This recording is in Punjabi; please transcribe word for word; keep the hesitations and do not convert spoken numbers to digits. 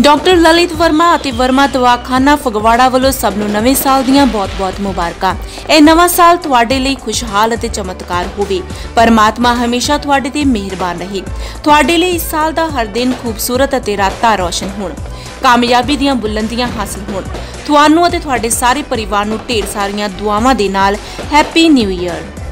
डॉक्टर ललित वर्मा ਅਤੇ वर्मा दवाखाना फगवाड़ा ਵੱਲੋਂ ਸਭ ਨੂੰ ਨਵੇਂ ਸਾਲ ਦੀਆਂ ਬਹੁਤ-ਬਹੁਤ ਮੁਬਾਰਕਾਂ। ਇਹ ਨਵਾਂ ਸਾਲ ਤੁਹਾਡੇ ਲਈ ਖੁਸ਼ਹਾਲ ਅਤੇ ਚਮਤਕਾਰ ਹੋਵੇ। ਪਰਮਾਤਮਾ ਹਮੇਸ਼ਾ ਤੁਹਾਡੇ ਤੇ ਮਿਹਰਬਾਨ ਰਹੇ। ਤੁਹਾਡੇ ਲਈ ਇਸ ਸਾਲ ਦਾ ਹਰ ਦਿਨ ਖੂਬਸੂਰਤ ਅਤੇ ਰਾਤਾਂ ਰੋਸ਼ਨ ਹੋਣ। ਕਾਮਯਾਬੀ ਦੀਆਂ ਬੁਲੰਦੀਆਂ ਹਾਸਲ ਹੋਣ। ਤੁਹਾਨੂੰ ਅਤੇ ਤੁਹਾਡੇ ਸਾਰੇ ਪਰਿਵਾਰ ਨੂੰ ਢੇਰ ਸਾਰੀਆਂ ਦੁਆਵਾਂ ਦੇ ਨਾਲ ਹੈਪੀ ਨਿਊ ਈਅਰ।